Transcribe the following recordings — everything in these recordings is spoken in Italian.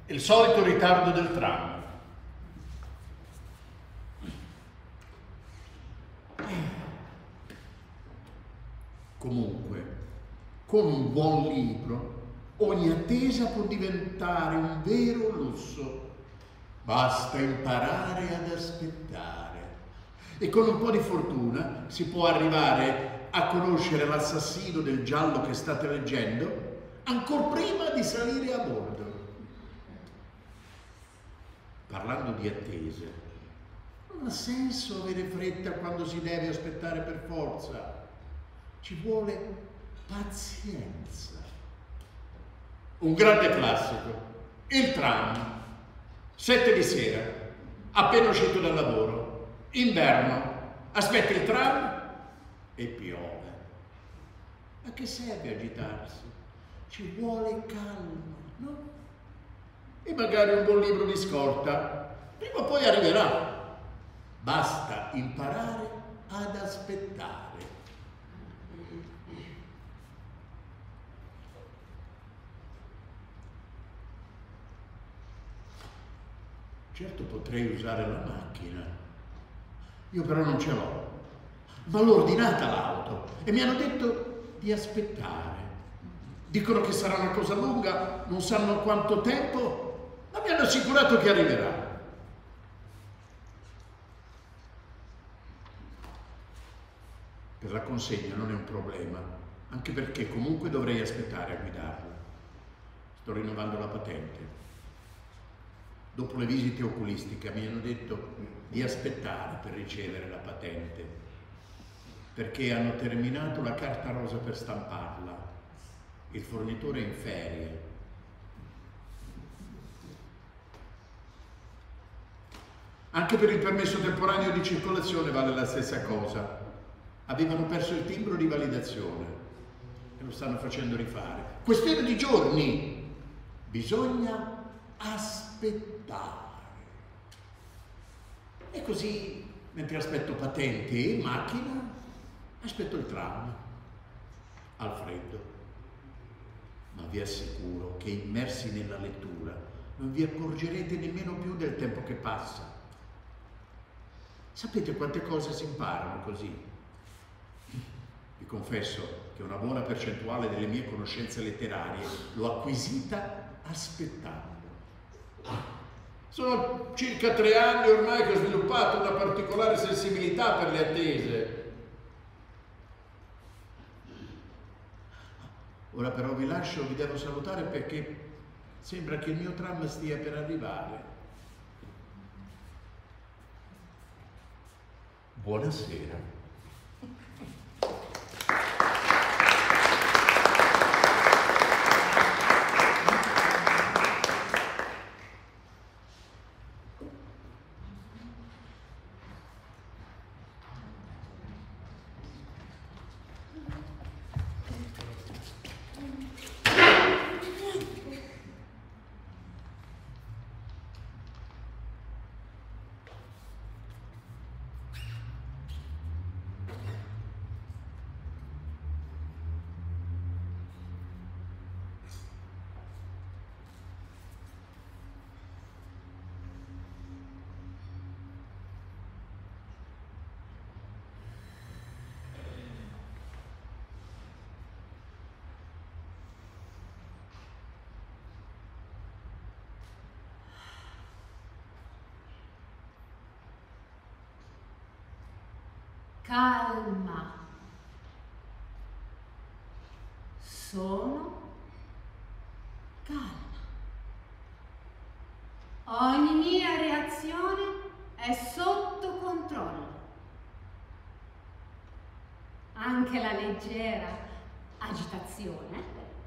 Il solito ritardo del tram. Comunque, con un buon libro, ogni attesa può diventare un vero lusso. Basta imparare ad aspettare. E con un po' di fortuna si può arrivare a conoscere l'assassino del giallo che state leggendo ancor prima di salire a bordo. Parlando di attese, non ha senso avere fretta quando si deve aspettare per forza. Ci vuole pazienza. Un grande classico, il tram, 7 di sera, appena uscito dal lavoro, inverno, aspetta il tram e piove. A che serve agitarsi? Ci vuole calma, no? E magari un buon libro di scorta, prima o poi arriverà. Basta imparare ad aspettare. Certo potrei usare la macchina, io però non ce l'ho, ma l'ho ordinata l'auto e mi hanno detto di aspettare. Dicono che sarà una cosa lunga, non sanno quanto tempo, ma mi hanno assicurato che arriverà. Per la consegna non è un problema, anche perché comunque dovrei aspettare a guidarla. Sto rinnovando la patente. Dopo le visite oculistiche mi hanno detto di aspettare per ricevere la patente, perché hanno terminato la carta rosa per stamparla. Il fornitore è in ferie. Anche per il permesso temporaneo di circolazione vale la stessa cosa. Avevano perso il timbro di validazione e lo stanno facendo rifare. Questione di giorni. Bisogna aspettare. E così, mentre aspetto patente e macchina, aspetto il tram al freddo. Ma vi assicuro che immersi nella lettura non vi accorgerete nemmeno più del tempo che passa. Sapete quante cose si imparano così? Vi confesso che una buona percentuale delle mie conoscenze letterarie l'ho acquisita aspettando. Sono circa 3 anni ormai che ho sviluppato una particolare sensibilità per le attese. Ora però vi lascio, vi devo salutare perché sembra che il mio tram stia per arrivare. Buonasera. Calma. Sono calma. Ogni mia reazione è sotto controllo. Anche la leggera agitazione,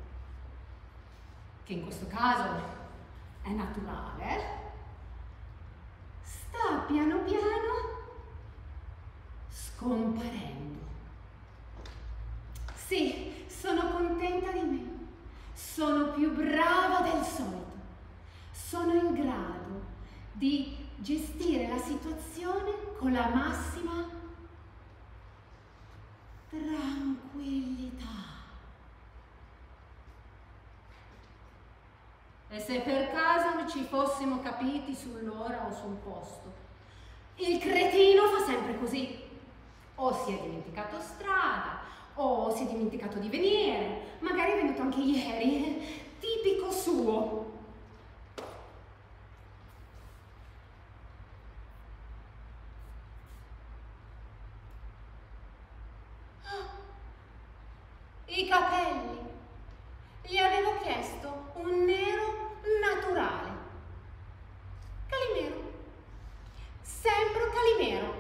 che in questo caso è naturale, sta piano piano scomparendo. Sì, sono contenta di me. Sono più brava del solito. Sono in grado di gestire la situazione con la massima tranquillità. E se per caso ci fossimo capiti sull'ora o sul posto. Il cretino fa sempre così. O si è dimenticato strada, o si è dimenticato di venire. Magari è venuto anche ieri. Tipico suo. I capelli. Gli avevo chiesto un nero naturale. Calimero. Sempre Calimero.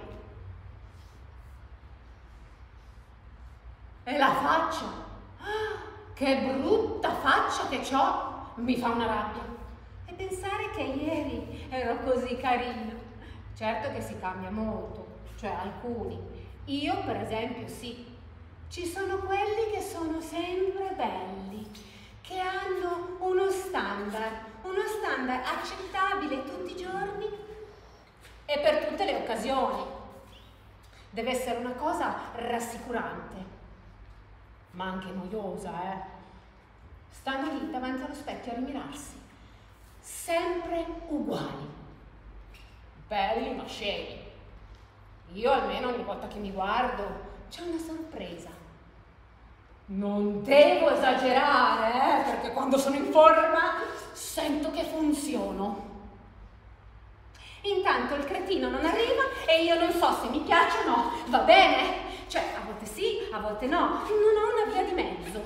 E la faccia. Che brutta faccia che c'ho. Mi fa una rabbia. E pensare che ieri ero così carina. Certo che si cambia molto. Cioè alcuni. Io per esempio sì. Ci sono quelli che sono sempre belli, che hanno uno standard accettabile tutti i giorni e per tutte le occasioni. Deve essere una cosa rassicurante, ma anche noiosa, Stanno lì davanti allo specchio a rimirarsi, sempre uguali, belli ma scemi. Io almeno ogni volta che mi guardo c'è una sorpresa. Non devo esagerare, perché quando sono in forma sento che funziono. Intanto il cretino non arriva e io non so se mi piace o no. Va bene? Cioè, a volte sì, a volte no. Non ho una via di mezzo.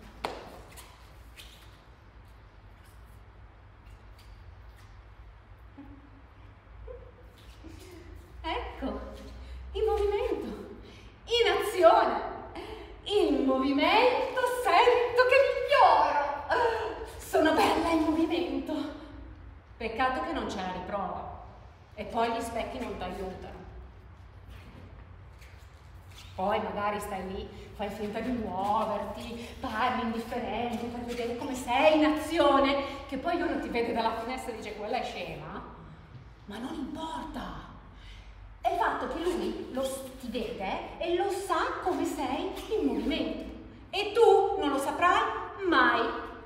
Ecco, in movimento, in azione. In movimento sento che miglioro. Sono bella in movimento. Peccato che non c'è la riprova. E poi gli specchi non ti aiutano. Poi magari stai lì, fai finta di muoverti, parli indifferente per vedere come sei in azione, che poi uno ti vede dalla finestra e dice quella è scema. Ma non importa. È il fatto che lui ti vede e lo sa come sei in movimento. E tu non lo saprai mai.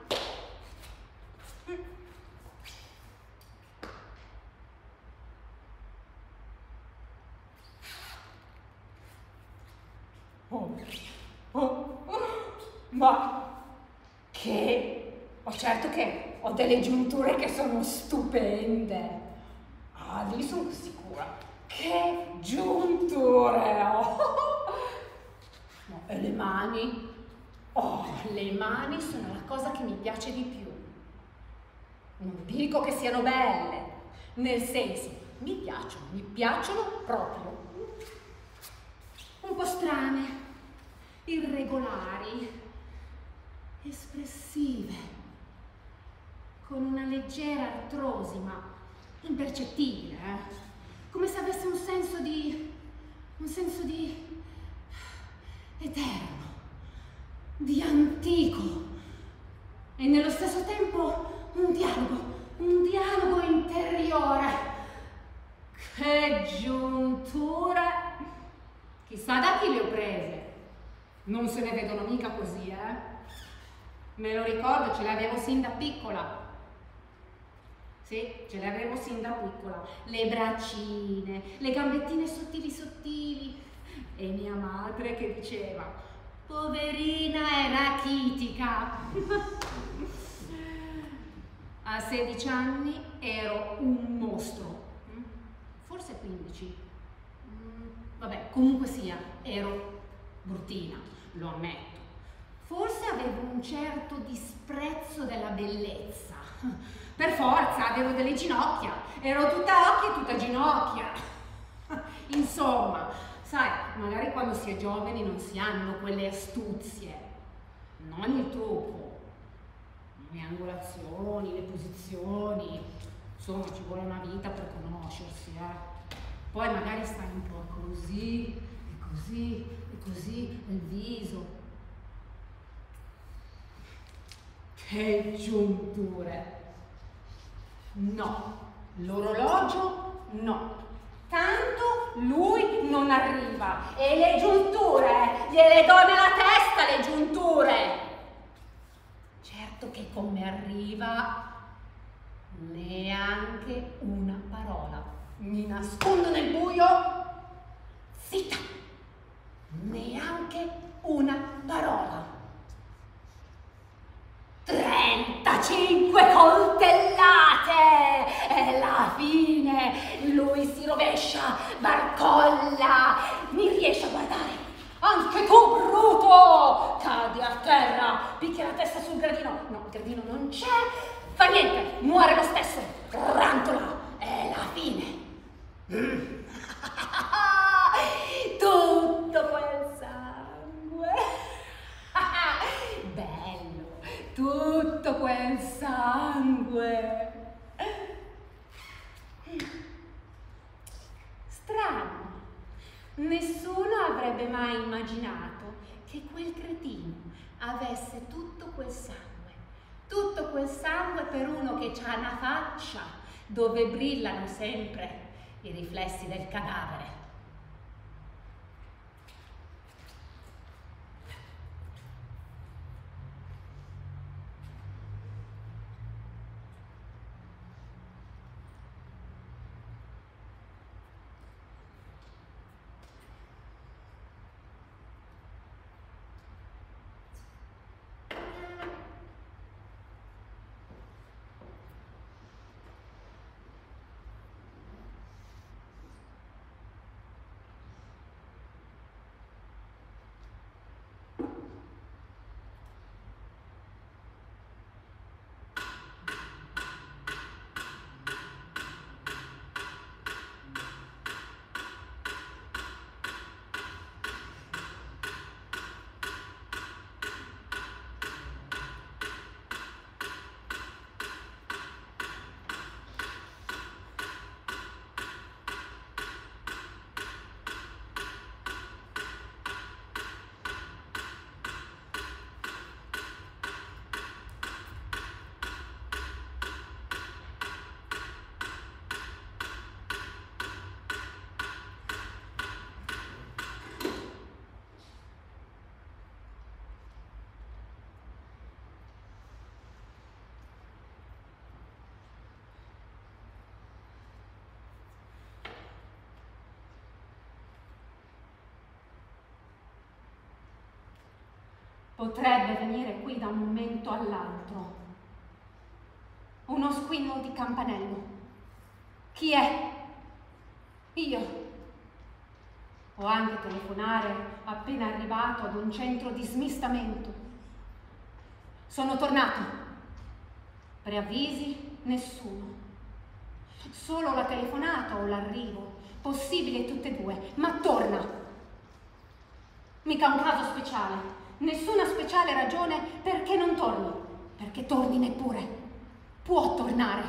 Ma che? Certo che ho delle giunture che sono stupende. Lì sono sicura. Che giunture! Oh. No, e le mani? Oh, le mani sono la cosa che mi piace di più. Non dico che siano belle, nel senso, mi piacciono proprio. Un po' strane, irregolari, espressive, con una leggera artrosi, ma impercettibile, come se avesse un senso di eterno, di antico e nello stesso tempo un dialogo interiore. Che giunture! Chissà da chi le ho prese. Non se ne vedono mica così, Me lo ricordo, ce le avevo sin da piccola. Sì, ce le avevo sin da piccola. Le braccine, le gambettine sottili. E mia madre che diceva, poverina è rachitica. A 16 anni ero un mostro. Forse 15. Vabbè, comunque sia, ero bruttina, lo ammetto. Forse avevo un certo disprezzo della bellezza. Per forza, avevo delle ginocchia. Ero tutta occhi e tutta ginocchia. Insomma, sai, magari quando si è giovani non si hanno quelle astuzie. Non il trucco. Le angolazioni, le posizioni. Insomma, ci vuole una vita per conoscersi, Poi magari stai un po' così, e così, e così, il viso. Che giunture! No, l'orologio no. Tanto lui non arriva. E le giunture, gliele do nella testa le giunture. Certo che come arriva Neanche una parola. Mi nascondo nel buio. Zitta! Neanche una parola. 35 coltellate! È la fine! Lui si rovescia, barcolla, mi riesce a guardare. Anche tu, bruto! Cadi a terra, picchia la testa sul gradino. No, il gradino non c'è. Fa niente, muore lo stesso. Rantola, è la fine. Tutto quel sangue. Bello, tutto quel sangue. Strano. Nessuno avrebbe mai immaginato che quel cretino avesse tutto quel sangue per uno che ha una faccia dove brillano sempre i riflessi del cadavere. Potrebbe venire qui da un momento all'altro. Uno squillo di campanello. Chi è? Io. O anche telefonare appena arrivato ad un centro di smistamento. Sono tornato. Preavvisi? Nessuno. Solo la telefonata o l'arrivo. Possibile tutte e due, ma torna. Mica un caso speciale. Nessuna speciale ragione perché non torni. Perché torni neppure. Può tornare.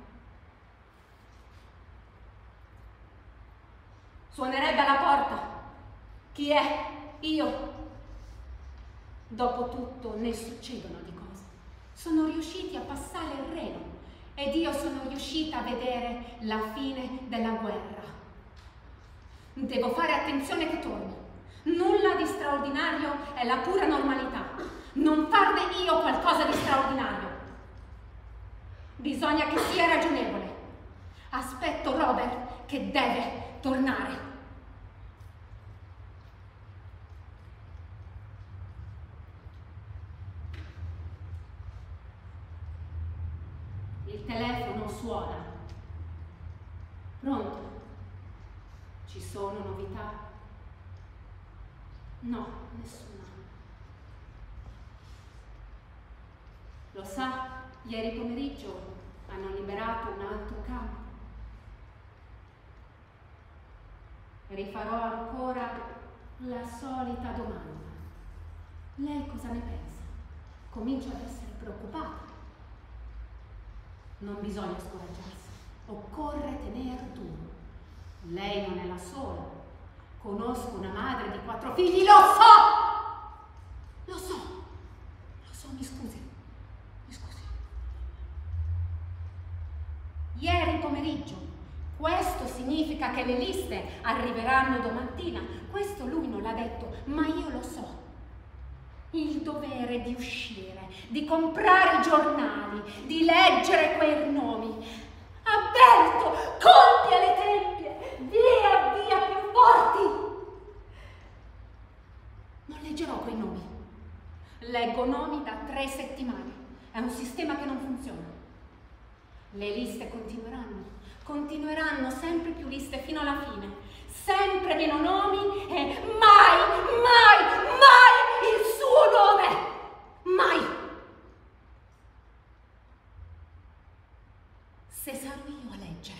Suonerebbe alla porta. Chi è? Io. Dopotutto ne succedono di cose. Sono riusciti a passare il Reno ed io sono riuscita a vedere la fine della guerra. Devo fare attenzione che torni. Nulla di straordinario, è la pura normalità. Non farne io qualcosa di straordinario. Bisogna che sia ragionevole. Aspetto Robert che deve tornare. Il telefono suona. Pronto? Ci sono novità? No, nessuna. Lo sa, ieri pomeriggio hanno liberato un altro campo. Rifarò ancora la solita domanda. Lei cosa ne pensa? Comincio ad essere preoccupata. Non bisogna scoraggiarsi, occorre tener duro. Lei non è la sola. Conosco una madre di 4 figli, lo so, mi scusi. Ieri pomeriggio, questo significa che le liste arriveranno domattina, questo lui non l'ha detto, ma io lo so. Il dovere di uscire, di comprare i giornali, di leggere quei nomi, avverto, colpi alle tempie, via via più forti. Non leggerò quei nomi. Leggo nomi da 3 settimane. È un sistema che non funziona. Le liste continueranno sempre più liste fino alla fine. Sempre meno nomi e mai, mai, mai il suo nome. Mai. Se sarò io a leggere.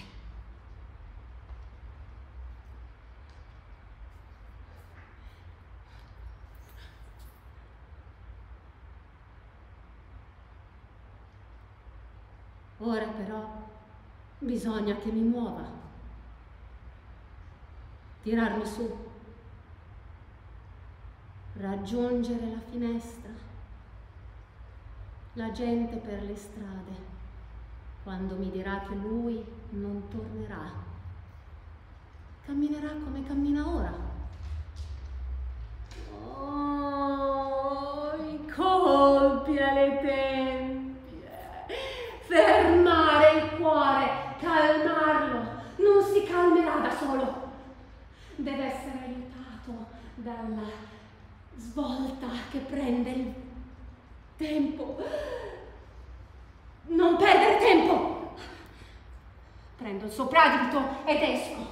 Ora però bisogna che mi muova, tirarmi su, raggiungere la finestra, la gente per le strade, quando mi dirà che lui non tornerà, camminerà come cammina ora. Oh, i colpi alle tempie. Fermare il cuore, calmarlo, non si calmerà da solo. Deve essere aiutato dalla svolta che prende il tempo. Non perdere tempo. Prendo il soprabito ed esco.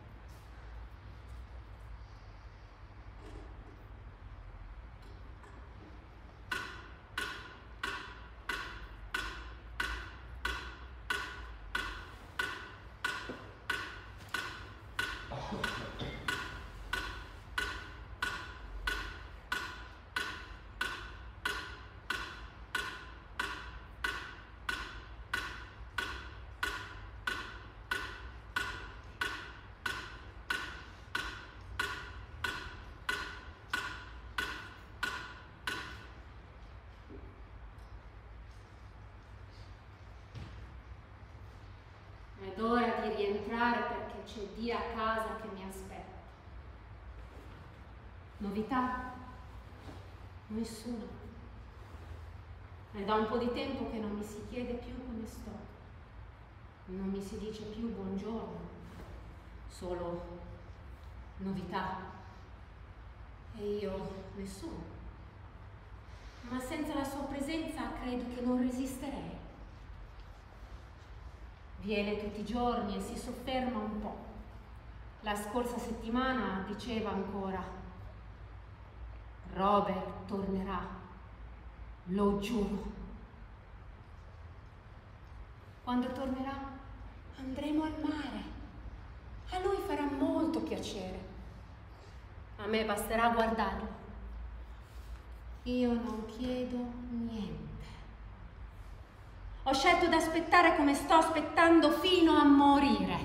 Ed ora di rientrare perché c'è Dio a casa che mi aspetta. Novità? Nessuno. È da un po' di tempo che non mi si chiede più come sto. Non mi si dice più buongiorno. Solo novità. E io nessuno. Ma senza la sua presenza credo che non resisterei. Viene tutti i giorni e si sofferma un po'. La scorsa settimana diceva ancora: Robert tornerà, lo giuro. Quando tornerà andremo al mare. A lui farà molto piacere. A me basterà guardarlo. Io non chiedo niente. Ho scelto di aspettare come sto aspettando fino a morire.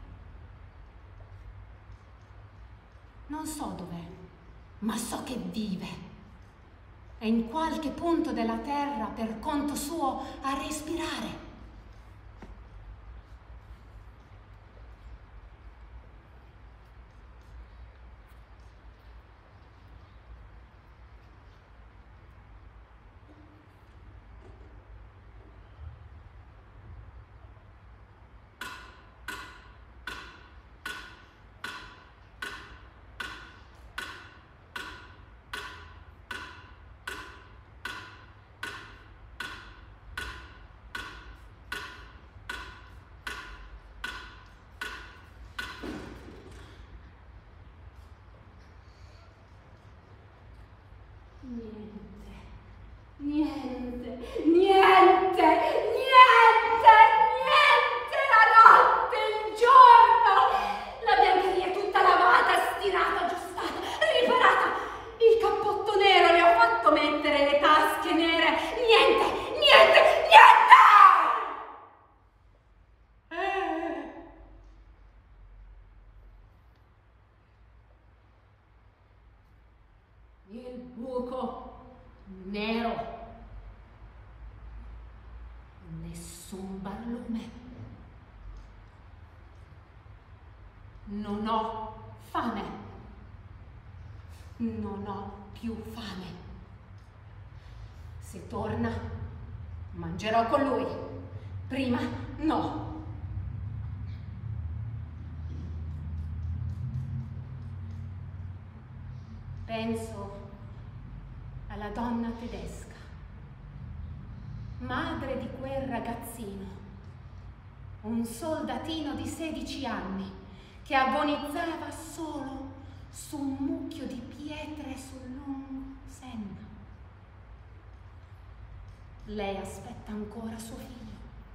Non so dov'è, ma so che vive. È in qualche punto della terra per conto suo a respirare. Niente, la notte, il giorno, la biancheria è tutta lavata, stirata, aggiustata, riparata, il cappotto nero le ho fatto mettere, le tasche nere, niente! Il buco nero. Nessun barlume. Non ho fame. Non ho più fame. Se torna, mangerò con lui. Prima no. Penso alla donna tedesca, madre di quel ragazzino, un soldatino di 16 anni che agonizzava solo su un mucchio di pietre sul lungo Senna. Lei aspetta ancora suo figlio.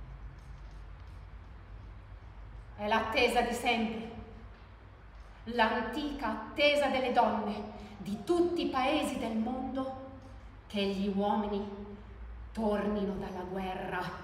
È l'attesa di sempre, l'antica attesa delle donne di tutti i paesi del mondo che gli uomini tornino dalla guerra.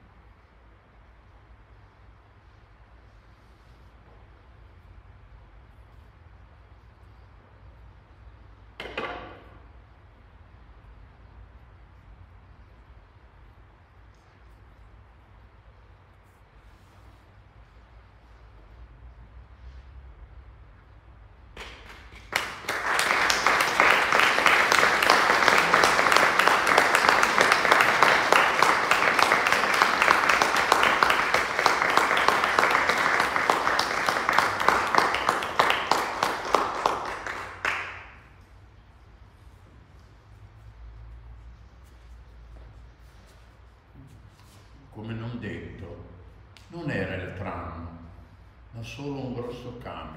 Come non detto, non era il tram, ma solo un grosso camion.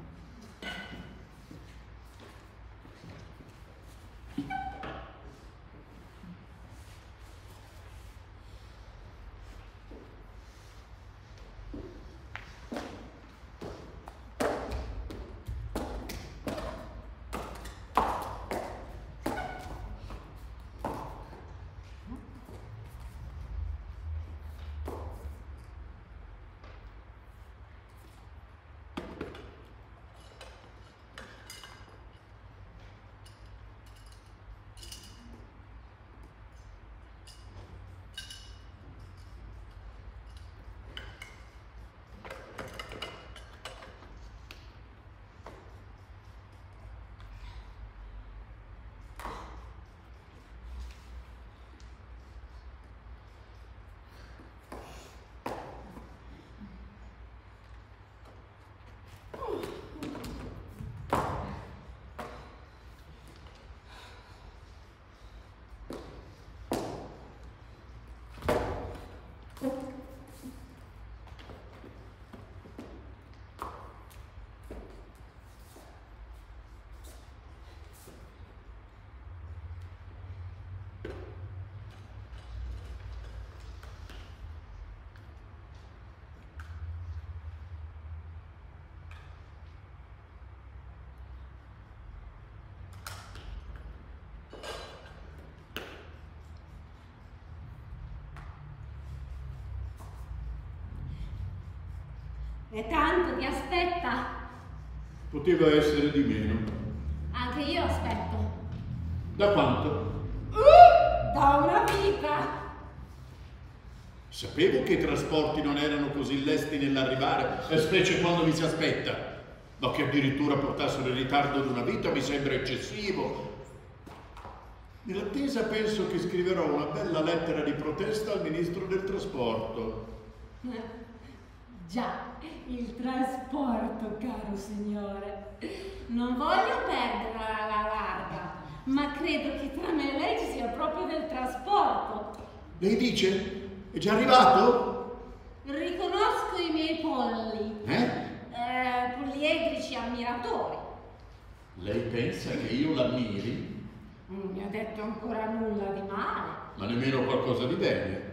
E tanto ti aspetta. Poteva essere di meno. Anche io aspetto. Da quanto? Da una vita. Sapevo che i trasporti non erano così lesti nell'arrivare, specie quando mi si aspetta. Ma che addirittura portassero in ritardo di una vita mi sembra eccessivo. Nell'attesa penso che scriverò una bella lettera di protesta al ministro del trasporto. Già, il trasporto, caro signore. Non voglio perderla alla larga, ma credo che tra me e lei ci sia proprio del trasporto. Lei dice? È già arrivato? Riconosco i miei polli. Poliedrici ammiratori. Lei pensa che io l'ammiri? Non mi ha detto ancora nulla di male. Ma nemmeno qualcosa di bene.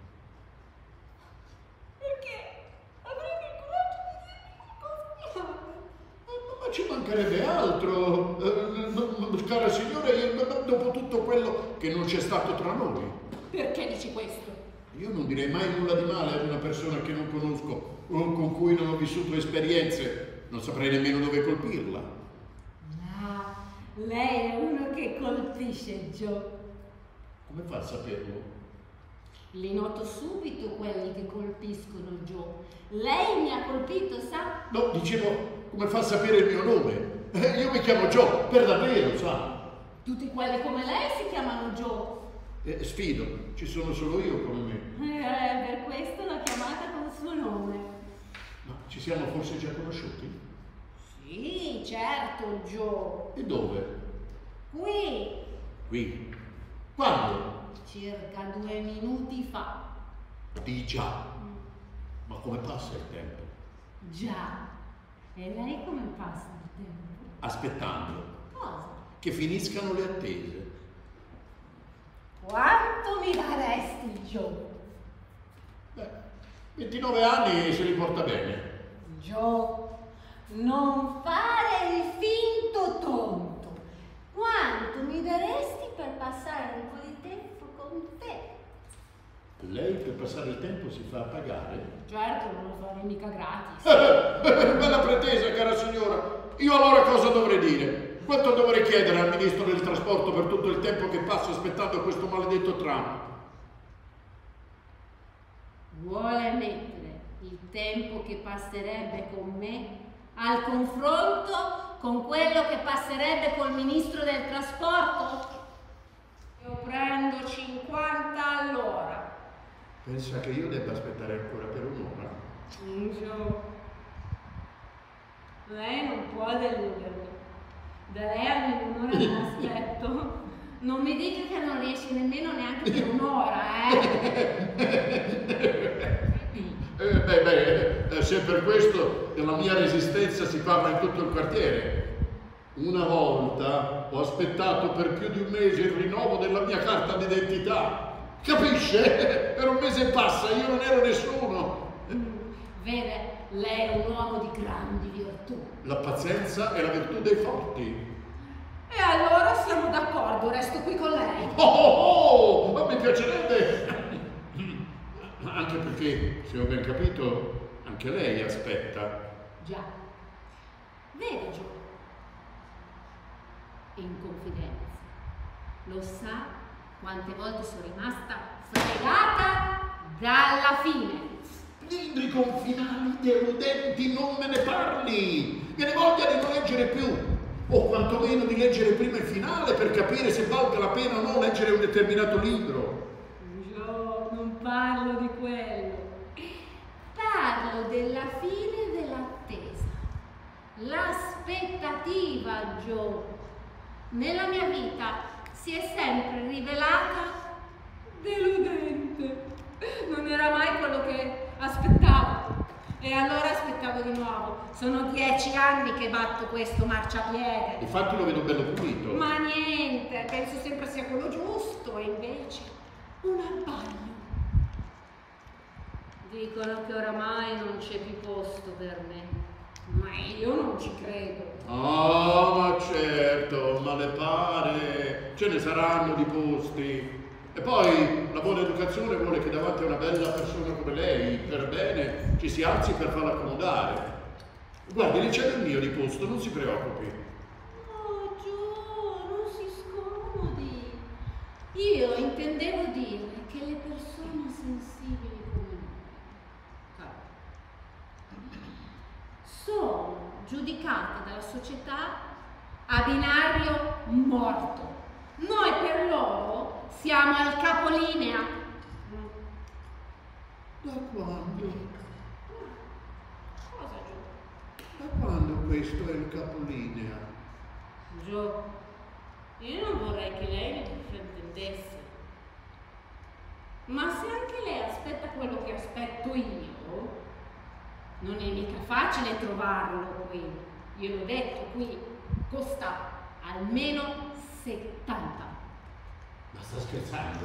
Ci mancherebbe altro, cara signore, dopo tutto quello che non c'è stato tra noi. Perché dici questo? Io non direi mai nulla di male ad una persona che non conosco o con cui non ho vissuto esperienze, non saprei nemmeno dove colpirla. Ah, lei è uno che colpisce, Joe. Come fa a saperlo? Li noto subito quelli che colpiscono, Joe. Lei mi ha colpito, sa? No, dicevo, come fa a sapere il mio nome? Io mi chiamo Joe, per davvero, sa? Tutti quelli come lei si chiamano Joe. Sfido, ci sono solo io come me. Per questo l'ho chiamata con il suo nome. Ma ci siamo forse già conosciuti? Sì, certo, Joe. E dove? Qui. Qui? Quando? Circa 2 minuti fa. Di già. Ma come passa il tempo? Già. E lei come passa il tempo? Aspettando. Cosa? Che finiscano le attese. Quanto mi daresti, Joe? Beh, 29 anni se li porta bene. Joe, non fare il finto tonto. Quanto mi daresti per passare un po' di tempo con te? Lei per passare il tempo si fa pagare? Certo, non lo farei mica gratis. Bella pretesa, cara signora. Io allora cosa dovrei dire? Quanto dovrei chiedere al ministro del trasporto per tutto il tempo che passo aspettando questo maledetto tram? Vuole mettere il tempo che passerebbe con me al confronto con quello che passerebbe col ministro del trasporto? Io prendo 50 all'ora. Pensa che io debba aspettare ancora per un'ora? Joe, lei non può deludermi. Da lei almeno un'ora non aspetto. Non mi dica che non riesce nemmeno neanche per un'ora, Se per questo della mia resistenza si parla in tutto il quartiere. Una volta ho aspettato per più di un mese il rinnovo della mia carta d'identità. Capisce? Per un mese passa, io non ero nessuno. Vede, lei è un uomo di grandi virtù. La pazienza è la virtù dei forti. E allora siamo d'accordo, resto qui con lei. Ma mi piacerebbe. Anche perché, se ho ben capito, anche lei aspetta. Già. Vede, Joe, in confidenza, lo sa quante volte sono rimasta fregata dalla fine? Libri con finali deludenti non me ne parli! Me ne voglia di non leggere più! O quantomeno di leggere prima il finale per capire se valga la pena o no leggere un determinato libro. Joe, non parlo di quello. Parlo della fine e dell'attesa. L'aspettativa, Joe, nella mia vita si è sempre rivelata deludente. Non era mai quello che aspettavo. E allora aspettavo di nuovo. Sono 10 anni che batto questo marciapiede. Infatti lo vedo bello pulito. Ma niente, penso sempre sia quello giusto, e invece un abbaglio. Dicono che oramai non c'è più posto per me, ma io non ci credo. Ah, ma certo, ma le pare, ce ne saranno di posti. E poi la buona educazione vuole che davanti a una bella persona come lei, per bene, ci si alzi per farla accomodare. Guardi, lì c'è il mio di posto, non si preoccupi. Oh, Joe, non si scomodi. Io intendevo dire che le persone sensibili come me sono giudicate dalla società a binario morto. Noi per loro siamo al capolinea. Da quando? Cosa, Joe? Da quando questo è il capolinea? Joe, io non vorrei che lei mi difendesse. Ma se anche lei aspetta quello che aspetto io, non è mica facile trovarlo qui. Io l'ho detto, qui costa almeno 70. Ma sta scherzando?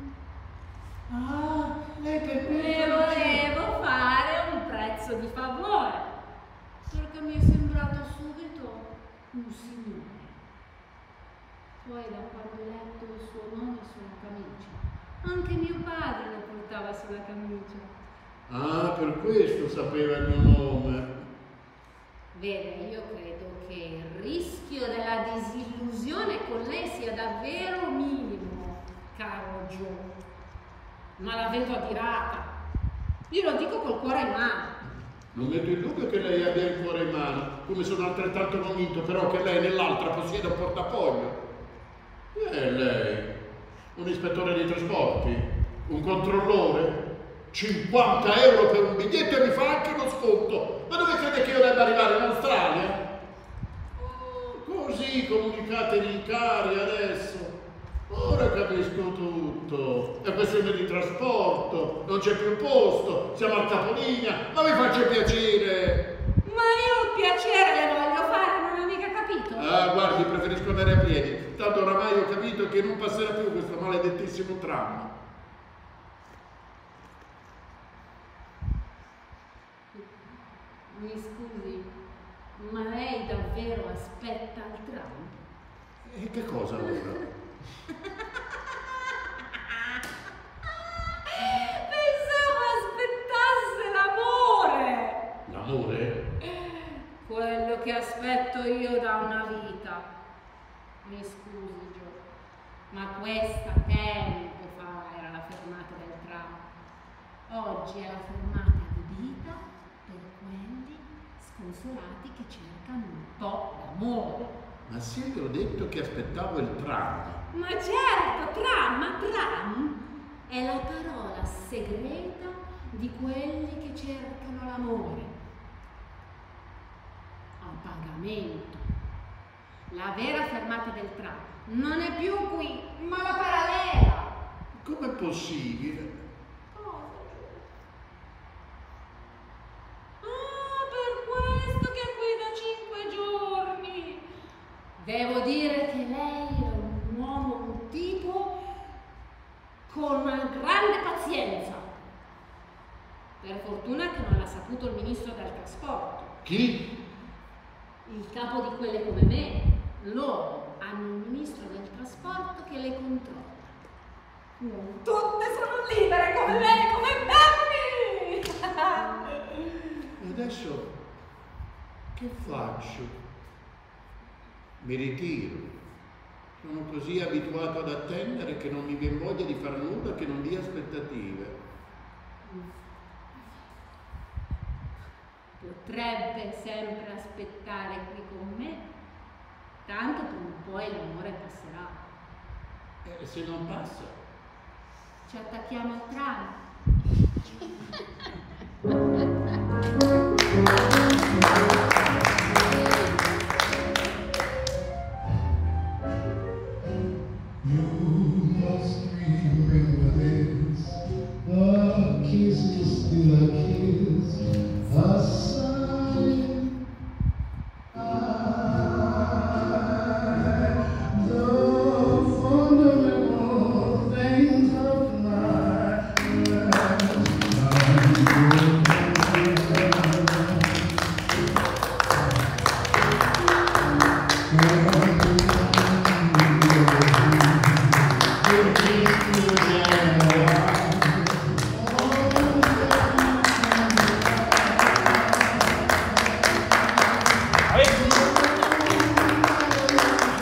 Ah, lei per Le volevo fare un prezzo di favore, perché mi è sembrato subito un signore. Poi da quando ho letto il suo nome sulla camicia, anche mio padre lo portava sulla camicia. Ah, per questo sapeva il mio nome. Vede, io credo che il rischio della disillusione con lei sia davvero minimo, caro Joe. Ma la vedo adirata. Io lo dico col cuore in mano. Non metto in dubbio che lei abbia il cuore in mano, come sono altrettanto convinto però che lei nell'altra possieda un portafoglio. Lei, un ispettore dei trasporti, un controllore, 50 euro per un biglietto e mi fa anche uno sconto. Ma dove crede che io debba arrivare, in Australia? Così sì, comunicate i rincari adesso. Ora capisco tutto. È questione di trasporto, non c'è più posto, siamo al capolinea, ma mi faccia piacere. Ma io il piacere le voglio fare, non ho mica capito. Ah, guardi, preferisco andare a piedi. Tanto oramai ho capito che non passerà più questo maledettissimo tram. Mi scusi, ma lei davvero aspetta il tram? E che cosa allora? Pensavo aspettasse l'amore! L'amore? Quello che aspetto io da una vita. Mi scusi, Gio, ma questa tempo fa era la fermata del tram. Oggi è la fermata di vita per quelli sconsolati che cercano un po' d'amore. Ma se io ho detto che aspettavo il tram? Ma certo, tram, ma tram è la parola segreta di quelli che cercano l'amore. A pagamento. La vera fermata del tram non è più qui, ma la parallela. Com'è possibile? Questo che è qui da 5 giorni. Devo dire che lei è un uomo, un tipo con una grande pazienza. Per fortuna che non l'ha saputo il ministro del trasporto. Chi? Il capo di quelle come me. Loro hanno un ministro del trasporto che le controlla. Non tutte sono libere come lei, come Bambi! E adesso che faccio? Mi ritiro. Sono così abituato ad attendere che non mi viene voglia di far nulla che non dia aspettative. Potrebbe sempre aspettare qui con me, tanto prima o poi l'amore passerà. E se non passa? Ci attacchiamo al tram.